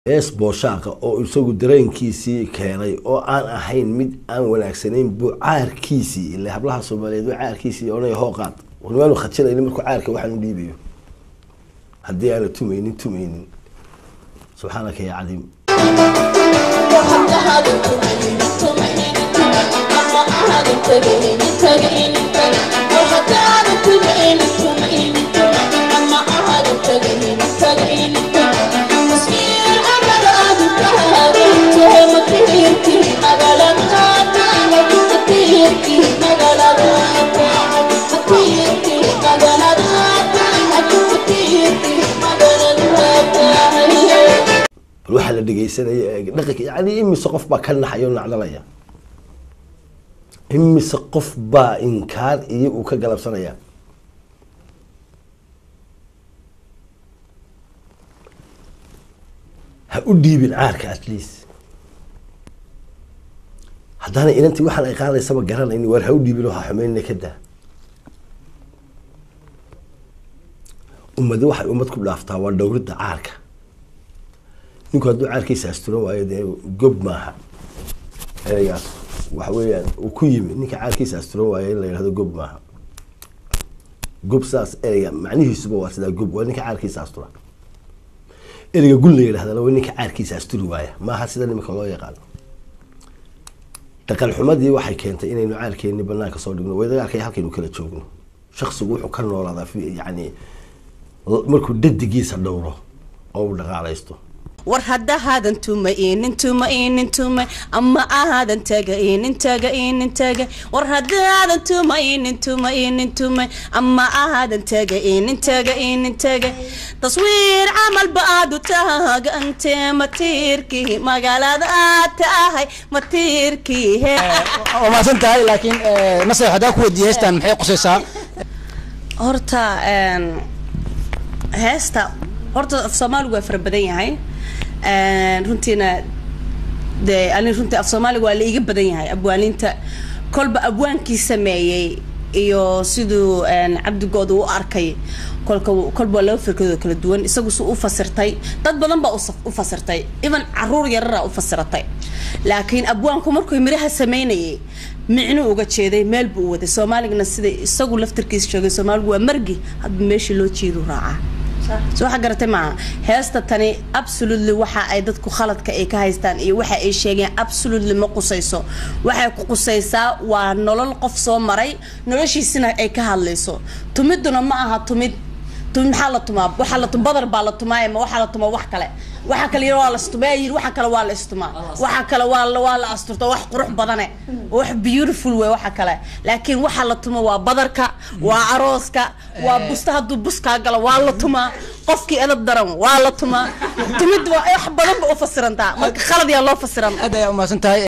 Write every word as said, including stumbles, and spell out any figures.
es booshaqa oo isagu dareenkiisii keenay oo aan ahayn mid aan wanaagsaneyn buu caarkiisii ilaa hablaha Soomaaliyeed oo caarkiisii oo ay hooqaad wanaanu khadjinayna markuu caarka waxaan u dhiibayo haddii aan tumaynin tumaynin subhanaka ya cadiim waxa la dhigaysanay dhaqanka yani imise qof baa ka naxayo nacdalaya imise qof baa inkaar iyo uu ka galabsanaya ha u dhiibin caarka at least haddana inantii waxaan ay qaadaysaba garanayni war ha u dhiibin oo ha xumeynina ka daa ummadi waxay ummad ku dhaaftaa waa dhowridda caarka ninku hadduu caarkiisa asturan waayo dee gob maaha ereygaas waxa weeyaan uu ku yimi ninka caarkiisa asturan waayo in la yidhahdo gob maaha gob saas ereyga macnihiisuba waa sidaa gob waa ninka caarkiisa asturan ereyga gul la yidhahdana waa ninka caarkiisa asturi waaya maaha sida nimanka loo yaqaano dhaqan xumadii waxay keentay inaynu caarkeenni banaanka soo dhigno weedagaalkay halkaynu kala joogno shakhsigu wuxuu ka noolaadaa yacni markuu dadigiisa dhowro oo uu dhaqaalaysto war hadda haadan tumayn intumayn intuma amma aadan tagayn intagayn intaga war hadda haadan tumayn intumayn intuma amma aadan tagayn intagayn intaga taswiir amal baadu taaga ante matirki magaalada taahay matirki oo ma santahay laakiin nasax hada ku wadiyeystaan maxay qosaysaa horta een heesta horta af Soomaaligu waa farabadan yahay een runtina de ani runtii af Soomaaligu waa la iga badan yahay abwaaninta kolba abwaankii sameeyay iyo sidoo een Cabdigood uu arkay kolka kolba loo fikirado kala duwan isagu soo u fasirtay dad badan baa u fasirtay even caruur yar u fasirtay laakiin abwaanku markuu miraha sameynayay micno uga jeeday meel buu waday Soomaaligana sida isagu laftirkiisa sheegay Soomaaligu waa margi hadba meeshii loo jeedo raaca soo xagaratay ma heesta tani absolutely waxa ay dadku khaladka ay ka haystaan iyo waxa ay sheegeen absolutely ma qusayso waxa ku qusaysaa waa nolol qof soo maray noloshiisina ay ka hadlayso tumiduna ma aha tumid tum xala tuma waxa la tum badar baa la tumaay ma waxa la tuma wax kale waxa kale waa la istumaay waxa kale waa la istumaa waxa kale waa la waa la asturto wax qurux badan wax beautiful way waxa kale laakiin waxa la tuma waa badarka waa arooska waa busta hadu buska gala waa la tuma qofkii adab daran waa la tuma tumid wax badan ba u fasirantaa marka khalad yaa loo fasiran aad ay u maasantahay